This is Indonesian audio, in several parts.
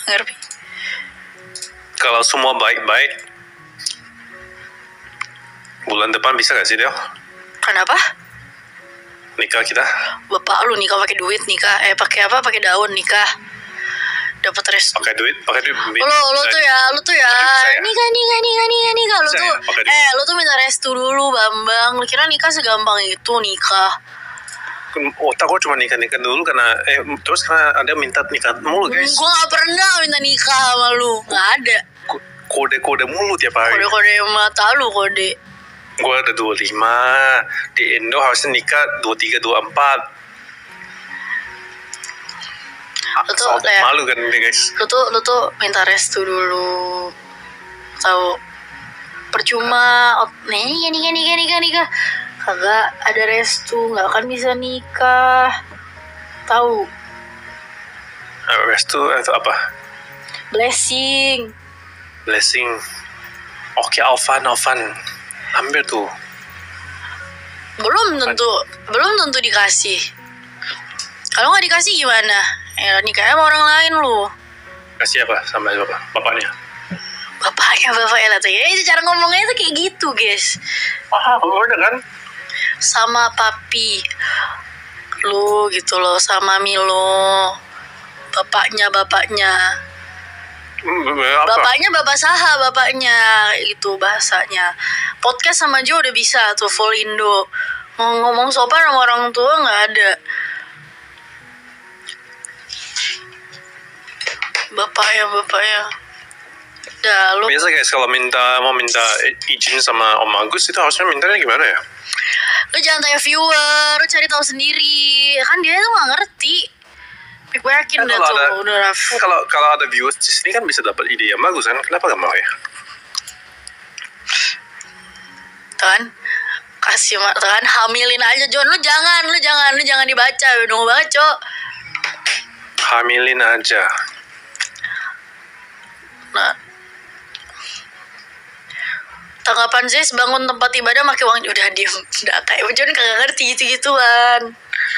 ngerti. Kalau semua baik-baik, bulan depan bisa gak sih Del? Kenapa? Nikah kita? Bapak lu nikah pakai duit nikah, pakai apa? Pakai daun nikah. Dapat restu. Pakai duit. Lu tuh ya. Nikah lu tuh. Lu tuh minta restu dulu, Bambang. Lu kira nikah segampang itu nikah? Otak gue cuma nikah dulu karena terus karena ada minta nikah mulu guys. Gue gak pernah minta nikah sama lu, gak ada. Kode mulu tiap hari. Kode mata lu kode. Gue ada 25 di Indo harusnya nikah 23 24. Lu tuh kayak malu kan ini guys. Lu tuh minta restu dulu. Tahu? Percuma nikah. Kagak ada restu, nggak akan bisa nikah. Tahu? Restu itu apa? Blessing. Oke, Alvan. Ambil tuh. Belum tentu dikasih. Kalau nggak dikasih gimana? Ya nikahnya sama orang lain lu. Kasih apa sama bapaknya? Bapaknya lah tuh. Ya itu cara ngomongnya tuh kayak gitu, guys. Udah kan? Sama papi lu gitu loh, sama Milo. Bapaknya. Bapaknya bapak saha bapaknya itu bahasanya. Podcast sama Jo udah bisa tuh full Indo. Ngomong sopan sama orang tua nggak ada. Bapaknya. Dah lu. Biasa guys kalau mau minta izin sama Om Agus itu harusnya mintanya gimana ya? Lu jangan tanya viewer, lu cari tahu sendiri. Kan dia tuh nggak ngerti. Gue yakin dah tuh udah Raf. Kalau ada viewers di sini kan bisa dapat ide yang bagus kan? Kenapa gak mau ya? Kan kasih kan hamilin aja John. Lu jangan dibaca, nunggu baca. Hamilin aja. Nah, tanggapan Zes bangun tempat ibadah pakai uang. Udah diem, udah kayak John kagak ngerti gitu-gituan.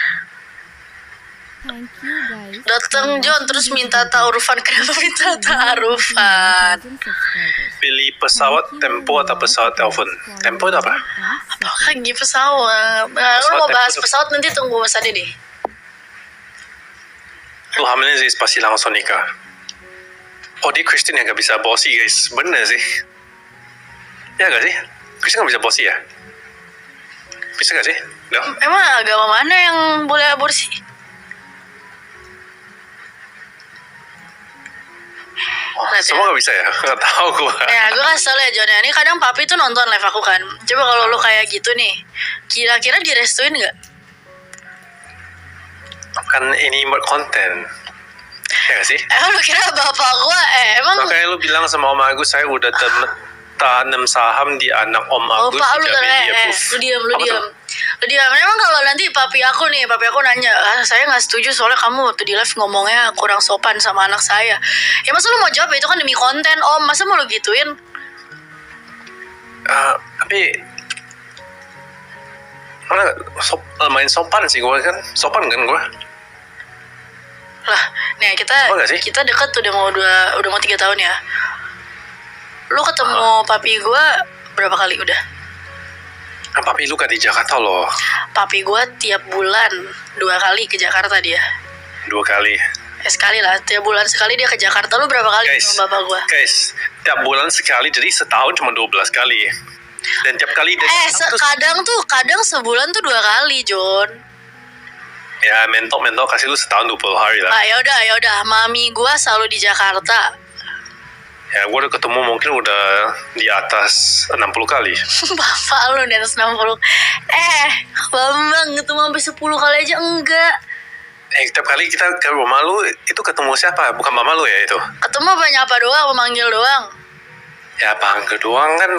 Datang John terus minta ta'arufan. Kenapa minta ta'arufan? Pilih pesawat Tempo atau pesawat telepon? Tempo itu apa? Lagi pesawat. Lu mau bahas pesawat nanti tunggu Mas Ade deh. Lu hamilnya sih pasti langsung nikah. Oh dia Kristen yang gak bisa aborsi guys. Bener sih. Ya gak sih? Kristen gak bisa aborsi ya? Bisa gak sih? No? Emang agama mana yang boleh aborsi? Semua gak bisa ya? Gak tau gue. Ya gue kasih tau ya John ya. Ini kadang papi tuh nonton live aku kan. Coba kalau lu kayak gitu nih, kira-kira direstuin gak? Kan ini buat konten. Ya gak sih? Lu kira bapak gue emang? Makanya lu bilang sama Om Agus saya udah tanam saham di anak Om Agus. Pak lu diam. Memang kalau nanti papi aku nanya, saya nggak setuju soalnya kamu waktu di live ngomongnya kurang sopan sama anak saya. Ya masa lu mau jawab itu kan demi konten Om, masa mau lu gituin? Tapi main sopan sih gue kan, sopan kan gue. Lah, nih kita dekat udah mau 3 tahun ya. Lu ketemu papi gue berapa kali udah? Papi lu kan di Jakarta loh. Papi gue tiap bulan 2 kali ke Jakarta dia. 2 kali? Sekali lah, tiap bulan sekali dia ke Jakarta. Lu berapa kali ketemu bapak gue? Guys, tiap bulan sekali, jadi setahun cuma 12 kali. Dan tiap kali kadang sebulan tuh 2 kali, John. Ya, mentok kasih lu setahun 20 hari lah. Ya udah, mami gue selalu di Jakarta. Ya, gue udah ketemu mungkin udah di atas 60 kali. Bapak lu di atas 60. Bambang ketemu sampai 10 kali aja enggak. Tiap kali kita ke rumah lu, itu ketemu siapa? Bukan mama lu ya itu? Ketemu banyak apa doang, memanggil doang. Ya, panggil doang kan.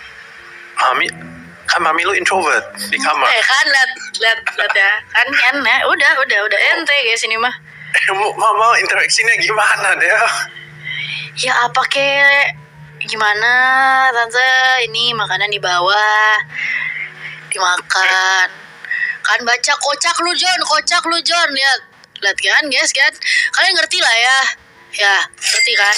Mami lu introvert di kamar. Kan lihat ya. Kan ya. Udah ente guys ini mah. Mau interaksinya gimana deh? Ya apa kek? Gimana tante? Ini makanan di bawah. Dimakan. Kan kocak lu John. Lihat kan guys kan. Kalian ngerti lah ya. Ya, ngerti kan?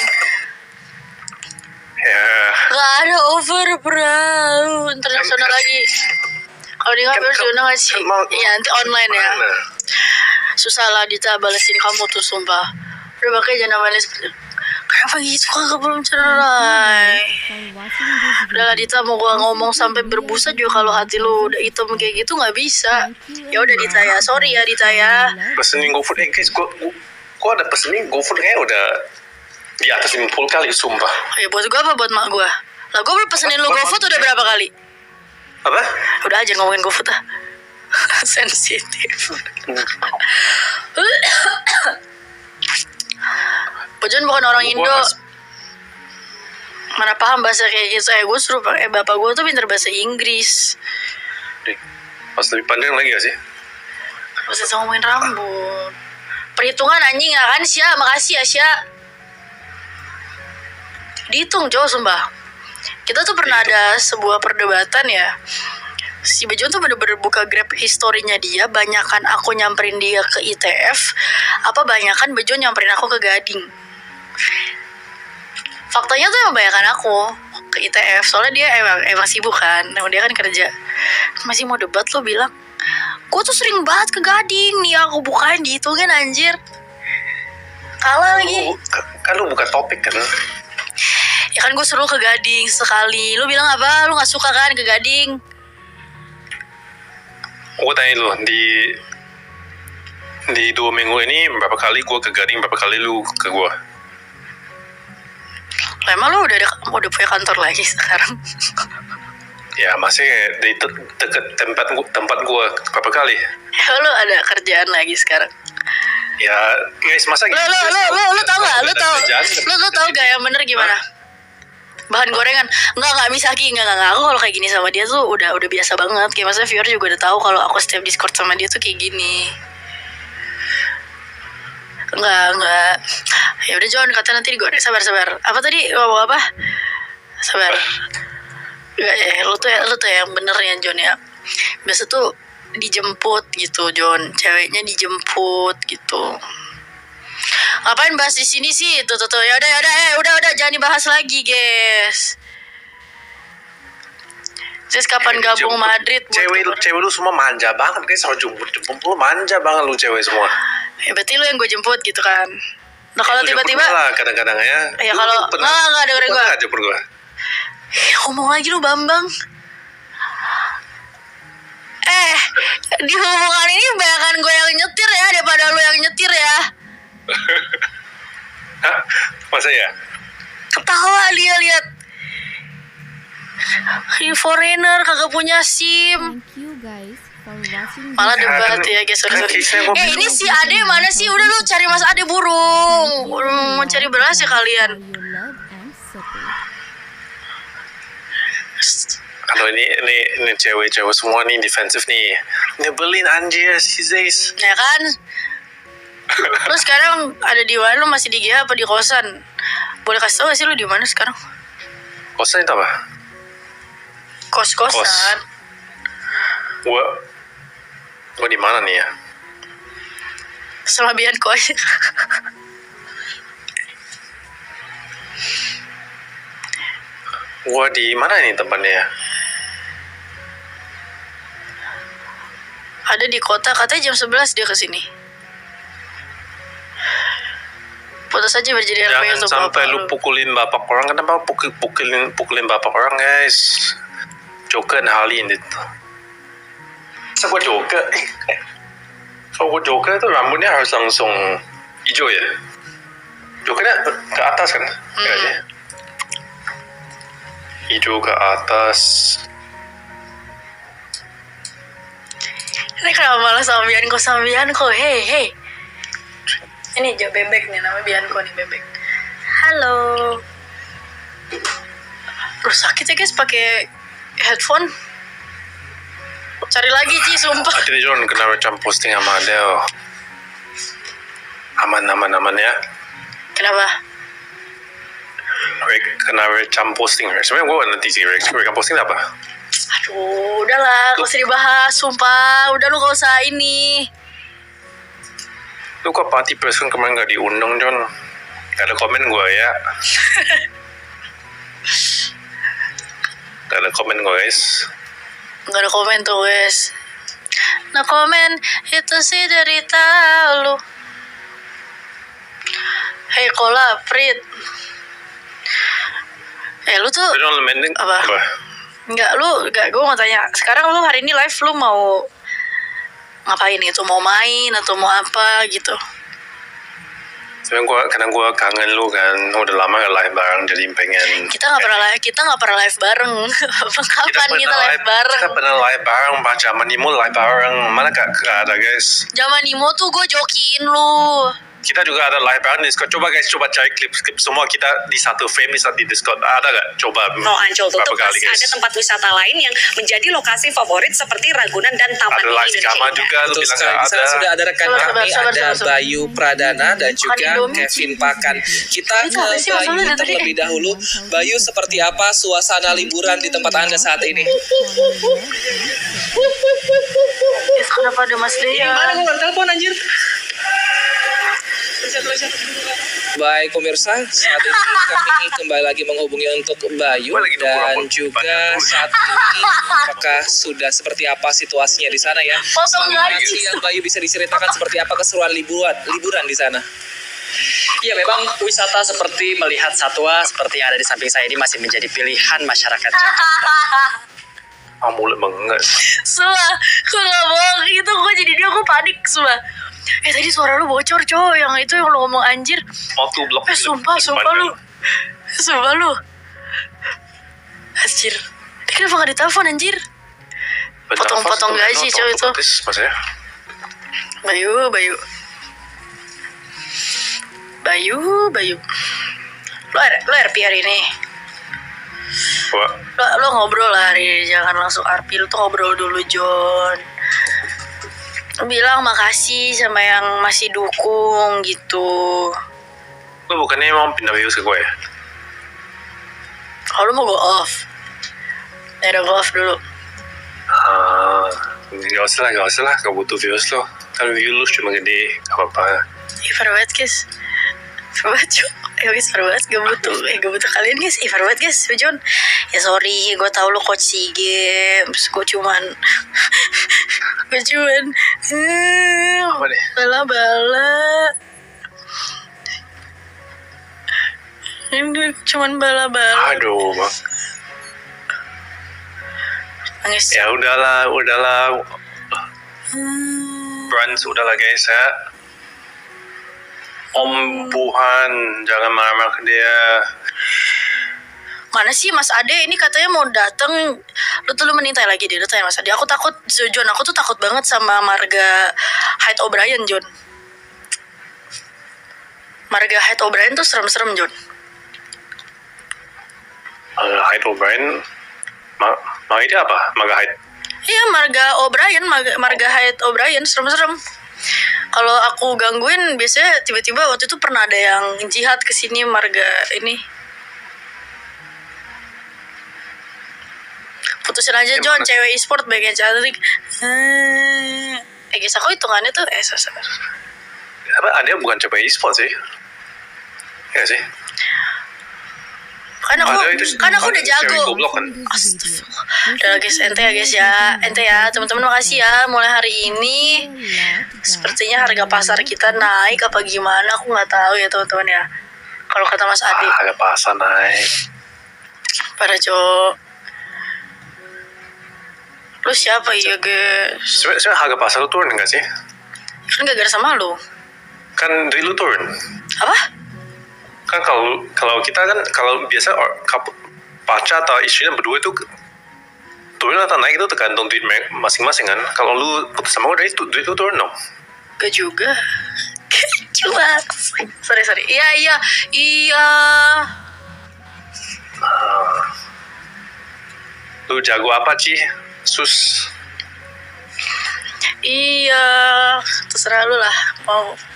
Ya. Gak ada over bro. Internasional lagi. Kalau di ngapain sih udah ngasih? Iya nanti online ya. Susah lah Dita balesin kamu tuh sumpah. Udah makanya jangan bales. Kenapa gitu kagak belum cerai? Udah lah Dita mau gua ngomong sampai berbusa juga kalau hati lu udah hitam kayak gitu nggak bisa. Ya udah Dita ya, sorry ya Dita ya. Pesenin GoFood, guys, gua ada pesenin GoFood kayaknya udah di atas 50 kali sumpah. Ya buat gua apa buat mak gua? Lah gua belum pesenin lu GoFood udah berapa kali? Apa? Udah aja ngomongin GoFood ah. Sensitif. Bojon bukan orang Indo. Mana paham bahasa kayak gitu. Gue suruh bapak gue tuh pintar bahasa Inggris. Pas lebih pandang lagi gak sih? Pas saya ngomongin rambut. Perhitungan anjing ya kan Sya. Makasih ya Sya. Dihitung jauh sumpah. Kita tuh pernah ada sebuah perdebatan ya. Si Bejon tuh bener-bener buka Grab historinya dia. Banyakan aku nyamperin dia ke ITF. Apa banyakan Bejon nyamperin aku ke Gading. Faktanya tuh emang banyakan aku ke ITF. Soalnya dia emang sibuk kan. Dia kan kerja. Masih mau debat lo bilang, gue tuh sering banget ke Gading. Nih aku bukain dihitungin anjir. Kalah lagi. Kan lu buka topik kan? Ya kan gue suruh ke Gading sekali. Lu bilang apa? Lu gak suka kan ke Gading? Gue tanya lu, di 2 minggu ini berapa kali gue ke Gading, berapa kali lu ke gue? Emang lu udah punya kantor lagi sekarang? Ya masih di deket tempat gue berapa kali? Ya lu ada kerjaan lagi sekarang? Ya guys, masa gitu? Lu tau gak? Lu tau gak yang bener gimana? Bahan gorengan enggak Misaki enggak aku kalau kayak gini sama dia tuh udah biasa banget. Kayak maksudnya viewer juga udah tahu kalau aku setiap Discord sama dia tuh kayak gini. Enggak. Ya udah John, kata nanti digoreng. Sabar. Apa tadi? Ngomong apa? Sabar. Enggak ya, lu tuh yang bener ya John ya. Biasa tuh dijemput gitu John, ceweknya dijemput gitu. Ngapain bahas di sini sih? Tuh. Ya udah jangan dibahas lagi, guys. Terus kapan gabung Madrid? Cewek lu semua manja banget guys, sama jemput lu manja banget lu cewek semua. Ya berarti lu yang gue jemput gitu kan. Nah kalau tiba-tiba lah kadang-kadang ya. Ya kalau enggak dengerin gue. Enggak jemput gue. Ngomong lagi lu Bambang. Di hubungan ini banyakan gue yang nyetir ya daripada lu yang nyetir ya. Hah? Masa ya? Ketawa dia lihat. Foreigner kagak punya SIM. Thank you guys for watching. Malah debat ya guys. Sorry. Ini si Ade mana sih? Udah lu cari Mas Ade burung. Mau cari beras ya kalian. Kalau ini cewek-cewek semua nih defensif nih. Nyebelin anjir si Zeis. Ya kan? Lu sekarang ada di mana? Lu masih di GH apa di kosan? Boleh kasih tau gak sih lu di mana sekarang? Kosan itu apa? Kos-kosan. Gua di mana nih ya? Sama Bianco aja. Gua di mana nih tempatnya ya? Ada di kota, katanya jam 11 dia kesini. Foto saja berjadi Jangan sampai lu pukulin bapak orang. Kenapa pukulin bapak orang guys? Joker nahalin itu. Masa gue Joker? Kalau gue Joker itu rambutnya harus langsung hijau ya? Jokernya ke atas kan? Kayaknya. Hijau ke atas. Ini kenapa malah sama Bianco? Hey. Ini Jo bebek nih, namanya Bianco nih bebek. Halo. Terus sakit ya guys pakai headphone. Cari lagi Ci, sumpah. Akhirnya John kena recam posting sama Adele. Aman ya. Kenapa? Kena recam posting. Sebenarnya gue nanti sih recam posting apa? Aduh, udahlah, gak usah dibahas, sumpah. Udah lu gak usah ini. Lu kok party person kemarin gak diundang, John? Gak ada komen gue ya. Gak ada komen gue guys. Gak ada komen tuh guys. No komen, itu sih derita lu. Hey Kola, Prit. Lu tuh apa? Enggak, gue mau tanya. Sekarang lu hari ini live lu mau ngapain gitu? Mau main atau mau apa gitu? Karena gue kangen lu kan, udah lama gak live bareng, jadi pengen. Kita nggak pernah live bareng. Kapan kita live bareng? Kita pernah live bareng, pas zaman Nimo live bareng, mana gak ada guys. Zaman Nimo tuh gue jokiin lu. Kita juga ada live bareng di Discord. Coba guys, cari klip semua kita di satu frame di Discord. Ada gak? Coba. Ancol tutup, masih ada tempat wisata lain yang menjadi lokasi favorit seperti Ragunan dan Taman Mini Indonesia. Ada juga, lu bilang gak ada. Sudah ada rekan kami, ada Bayu Pradana dan juga Kevin Pakan. Kita ke Bayu terlebih dahulu. Bayu, seperti apa suasana liburan di tempat Anda saat ini? Kenapa ada Mas Dea? Gimana gue gak telepon anjir? Baik pemirsa, saat ini kami kembali lagi menghubungi untuk Bayu dan juga saat ini apakah sudah seperti apa situasinya di sana ya? Selamat siang Bayu, bisa diceritakan seperti apa keseruan liburan di sana? Ya, memang wisata seperti melihat satwa seperti yang ada di samping saya ini masih menjadi pilihan masyarakat Jakarta. Mulai banget. Sumpah, gue gak bohong. Itu gue jadi dia, gue panik sumpah. Tadi suara lu bocor coy. Yang itu yang lu ngomong anjir. Blok. Sumpah lu. Anjir. Dia kenapa gak ditelepon anjir? Potong-potong gaji coy itu. Bayu. Lu RP hari ini? Lo ngobrol lah hari ini, jangan langsung RP. Lu tuh ngobrol dulu John. Bilang makasih sama yang masih dukung gitu. Lu bukannya mau pindah views ke gue ya? Kalau lu mau go off, ya udah go off dulu. Gak usah lah, gak butuh views lo. Kan views lu cuma gede, gak apa-apa. Parah banget guys. Parah banget, gak butuh kalian guys. Parah banget guys, John. Ya sorry, gue tau lu coach SEA Games. Gue cuman bala-bala. Ini cuman bala-bala. Aduh, Bang. Nangis. Ya udahlah. Brans, udahlah guys ya. Om Buhan, jangan marah-marah ke dia. Mana sih Mas Ade? Ini katanya mau dateng. Lu mengintai lagi deh. Lu tanya Mas Ade. Aku takut, John. Aku tuh takut banget sama Marga Hyde O'Brien, John. Marga Hyde O'Brien tuh serem-serem, John. Hyde O'Brien? Dia apa? Marga Hyde? Iya, Marga Hyde O'Brien serem-serem. Kalau aku gangguin, biasanya tiba-tiba waktu itu pernah ada yang jihad kesini Marga ini. Putusin aja John, cewek e-sport bagian cantik. Guys, aku hitungannya tuh sabar. Apa dia bukan cewek e-sport sih? Ya sih. Kan aku udah jago. Astagfirullah. Udah guys, ente ya teman-teman, makasih ya. Mulai hari ini sepertinya harga pasar kita naik apa gimana, aku nggak tahu ya teman-teman ya. Kalau kata Mas Adi, harga pasar naik. Pada cowok. Lu siapa ya guys? Sebenarnya harga pasar lu turun nggak sih? Kan gak gara sama lu. Kan dari lu turun. Apa? Kan kalau kita kan kalau biasa pacar atau istrinya berdua itu turun atau naik itu tergantung duit masing-masing kan. Kalau lu putus sama udah itu duit lu turun dong. Gak juga. Cuma sorry. Iya. Lu jago apa Ci? Sus. Iya, terserah lu lah mau